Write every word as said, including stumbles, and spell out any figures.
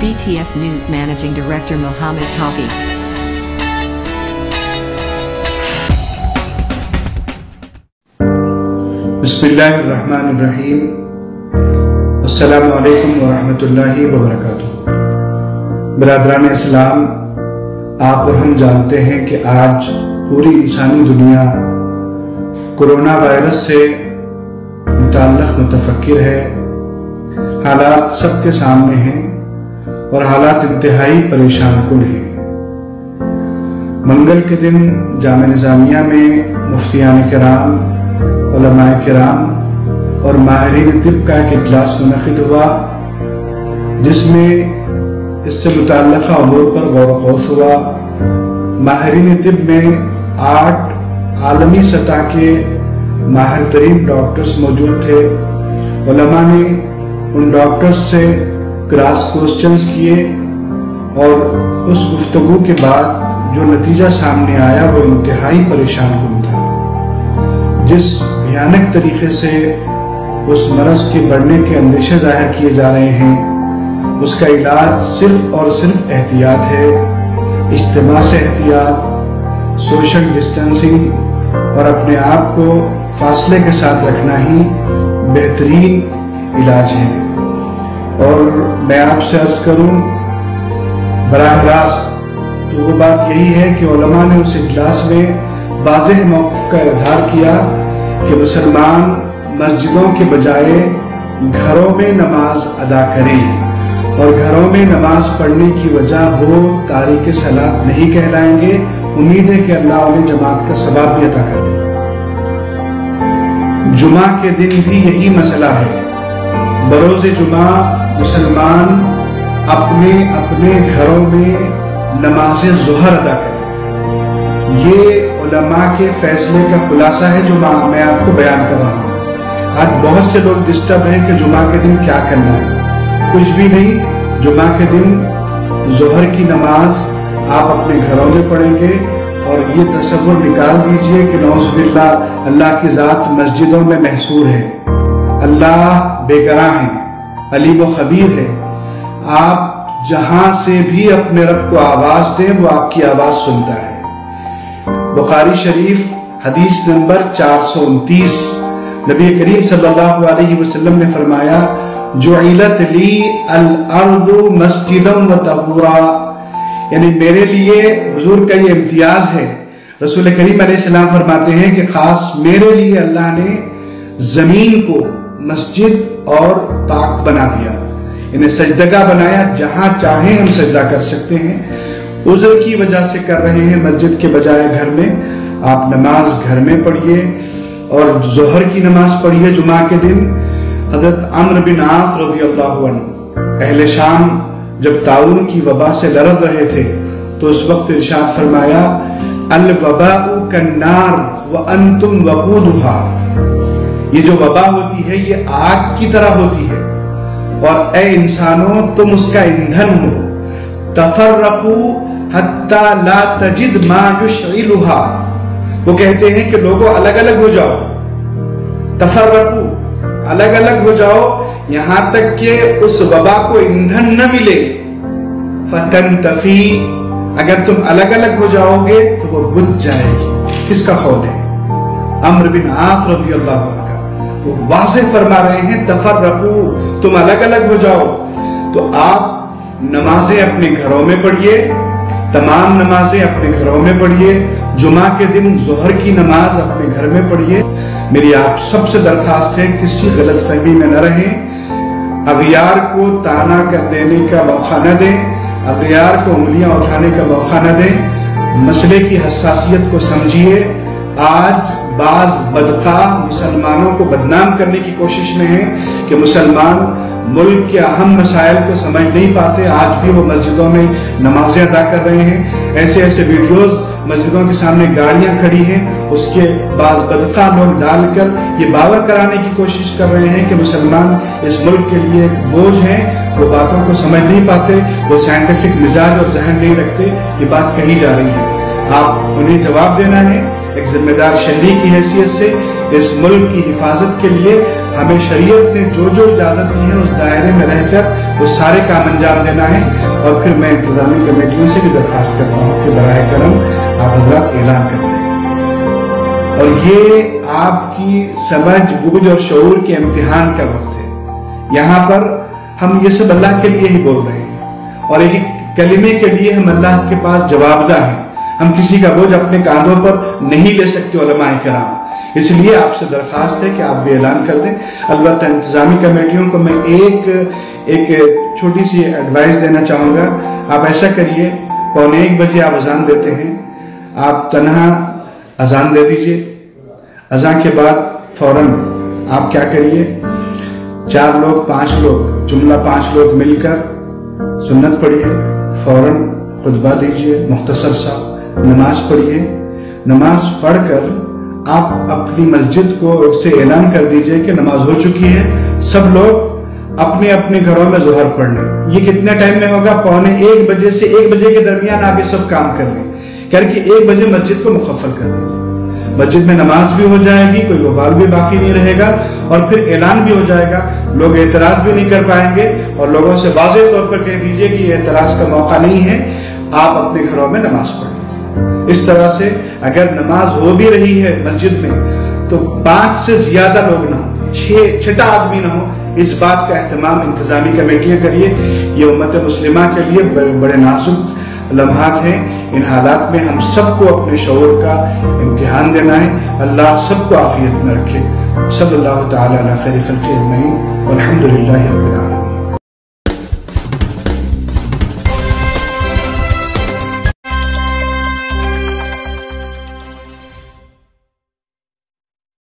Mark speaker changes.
Speaker 1: B T S News Managing Director Mohammed Tawfiq.
Speaker 2: बिस्मिल्लाहिर्रहमानिर्रहीम। अस्सलामु अलैकुम वरहमतुल्लाहि वबरकातुहू। बरादरान इस्लाम, आप और हम जानते हैं कि आज पूरी इंसानी दुनिया कोरोना वायरस से मुताल्लिक़ मुतफक्किर है। हालात सबके सामने हैं और हालात इंतहाई परेशान कुन हैं। मंगल के दिन जामे निज़ामिया में मुफ्तियान किराम, उलमाए किराम और माहिरीन तिब का एक इजलास मुनक़िद हुआ, जिसमें इससे मुताल्लिक़ा अमूर पर गौर ख़ौस हुआ। माहिरीन तिब में आठ आलमी सतह के माहिर तरीन डॉक्टर्स मौजूद थे। उलमा ने उन डॉक्टर्स से क्रॉस क्वेश्चंस किए और उस गुफ्तगू के बाद जो नतीजा सामने आया वो इंतहाई परेशान कुन था। जिस भयानक तरीके से उस मरज के बढ़ने के अंदेशे जाहिर किए जा रहे हैं, उसका इलाज सिर्फ और सिर्फ एहतियात है। इज्तिमा से एहतियात, सोशल डिस्टेंसिंग और अपने आप को फासले के साथ रखना ही बेहतरीन इलाज है। और मैं आपसे अर्ज करूं बराह रास्त तो वो बात यही है कि उलमा ने उस इजलास में वाज़ेह मौक़िफ़ का इज़हार किया कि मुसलमान मस्जिदों के बजाय घरों में नमाज अदा करें, और घरों में नमाज पढ़ने की वजह वो तारीक सलात नहीं कहलाएंगे। उम्मीद है कि अल्लाह उन्हें जमात का सवाब भी अता कर देगा। जुमा के दिन भी यही मसला है। बरोज़े जुमा मुसलमान अपने अपने घरों में नमाज ज़ुहर अदा करें। ये उलमा के फैसले का खुलासा है जो मैं आपको बयान कर रहा हूँ। आज बहुत से लोग डिस्टर्ब हैं कि जुमा के दिन क्या करना है। कुछ भी नहीं, जुमा के दिन ज़ुहर की नमाज आप अपने घरों में पढ़ेंगे। और ये तसव्वुर निकाल दीजिए कि नौज़ुबिल्लाह अल्लाह की ज़ात मस्जिदों में महसूर है। अल्लाह बेगरा है, अलीम व खबीर है। आप जहां से भी अपने रब को आवाज दें वो आपकी आवाज सुनता है। बुखारी शरीफ हदीस नंबर चार सौ उनतीस, नबी करीम सल्लल्लाहु अलैहि वसल्लम ने फरमाया, जुइलत ली अल अर्दु मस्जिदम व तहूरा, यानी मेरे लिए हुजूर का ये इम्तियाज है। रसूल करीम अलैहिस्सलाम फरमाते हैं कि खास मेरे लिए अल्लाह ने जमीन को मस्जिद और पाक बना दिया, इन्हें सजदगा बनाया। जहां चाहे हम सजदा कर सकते हैं। उज़्र की वजह से कर रहे हैं मस्जिद के बजाय घर में, आप नमाज घर में पढ़िए और ज़ोहर की नमाज पढ़िए जुमा के दिन। हजरत अम्र बिन आस रज़ियल्लाहु अन्हु अहले शाम जब ताउन की वबा से लड़द रहे थे तो उस वक्त इरशाद फरमाया, अल वबाउ कन्नार व अंतुम वक़ूदुहा, ये जो वबा होती है ये आग की तरह होती है और ए इंसानों तुम उसका ईंधन हो। तफर्रकू हत्ता ला तजिद मा युशइलुहा, वो कहते हैं कि लोगों अलग अलग हो जाओ। तफर्रकू, अलग अलग हो जाओ यहां तक कि उस वबा को ईंधन न मिले। फतनतफी, अगर तुम अलग अलग हो जाओगे तो वो बुझ जाएगी। किसका कौल है? अम्र बिन आस रज़ियल्लाहु अन्हु का। वो वाज़ेह फरमा रहे हैं, तफर्रकू, तुम अलग अलग हो जाओ। तो आप नमाजें अपने घरों में पढ़िए, तमाम नमाजें अपने घरों में पढ़िए। जुमा के दिन ज़ोहर की नमाज अपने घर में पढ़िए। मेरी आप सबसे दरखास्त है किसी गलत फहमी में न रहें। अगियार को ताना कर देने का मौका न दें, अगियार को उंगलियां उठाने का मौका न दें। मसले की हसासियत को समझिए। आज बाज बदखा मुसलमानों को बदनाम करने की कोशिश में है कि मुसलमान मुल्क के अहम मसाइल को समझ नहीं पाते। आज भी वो मस्जिदों में नमाजें अदा कर रहे हैं। ऐसे ऐसे वीडियोस मस्जिदों के सामने गाड़ियां खड़ी हैं, उसके बाद बदखा लोग डालकर ये बावर कराने की कोशिश कर रहे हैं कि मुसलमान इस मुल्क के लिए एक बोझ हैं। वो बातों को समझ नहीं पाते, वो साइंटिफिक मिजाज और जहन नहीं रखते। ये बात कही जा रही है, आप उन्हें जवाब देना है। एक जिम्मेदार शहरी की हैसियत से इस मुल्क की हिफाजत के लिए ہمیں شریعت نے جو جو اجازت دی ہے اس دائرے میں رہ کر وہ سارے کام انجام دینا ہے. اور پھر میں انتظامی کمیٹیوں سے بھی درخواست کرتا ہوں کہ براہ کرم آپ حضرات اعلان کر دیں. اور یہ آپ کی سمجھ بوجھ اور شعور کے امتحان کا وقت ہے. یہاں پر ہم یہ سب اللہ کے لیے ہی بول رہے ہیں اور ایک کلمے کے لیے ہم اللہ کے پاس جوابدہ ہیں. ہم کسی کا بوجھ اپنے کاندھوں پر نہیں لے سکتے علماء کرام. اس لیے آپ سے درخواست ہے کہ آپ بھی اعلان کر دیں. البتہ انتظامی کمیٹیوں کو میں ایک ایک چھوٹی سی ایڈوائز دینا چاہوں گا. آپ ایسا کریے، پونے ایک بجے آپ اذان دیتے ہیں، آپ تنہا اذان دے دیجئے. اذان کے بعد فوراً آپ کیا کریے، چار لوگ پانچ لوگ جملہ پانچ لوگ مل کر سنت پڑھیے، فوراً خطبہ دیجئے مختصر سا، نماز پڑھیے. نماز پڑھ کر آپ اپنی مسجد کو سے اعلان کر دیجئے کہ نماز ہو چکی ہے، سب لوگ اپنے اپنے گھروں میں ظہر پڑھ لیں. یہ کتنے ٹائم میں ہوگا؟ پونے ایک بجے سے ایک بجے کے درمیان آپ یہ سب کام کر لیں. کر کے ایک بجے مسجد کو مخفل کر دیجیے. مسجد میں نماز بھی ہو جائے گی، کوئی وبال بھی باقی نہیں رہے گا، اور پھر اعلان بھی ہو جائے گا. لوگ اعتراض بھی نہیں کر پائیں گے. اور لوگوں سے واضح طور پر کہہ دیجیے کہ یہ اعتراض کا موقع نہیں ہے، آپ اپنے گھروں میں نماز پڑھ لیجیے. اس طرح سے اگر نماز ہو بھی رہی ہے مسجد میں تو پانچ سے زیادہ لوگ نہ ہوں، چھ چھٹا آدمی نہ ہو. اس بات کا اہتمام انتظامی کمیٹیاں کریے. یہ امت مسلمہ کے لیے بڑے نازک لمحات ہیں. ان حالات میں ہم سب کو اپنے شعور کا امتحان دینا ہے. اللہ سب کو عافیت میں رکھے. صلی اللہ تعالی علی خیر خلقہ اجمعین والحمد للہ رب العالمین.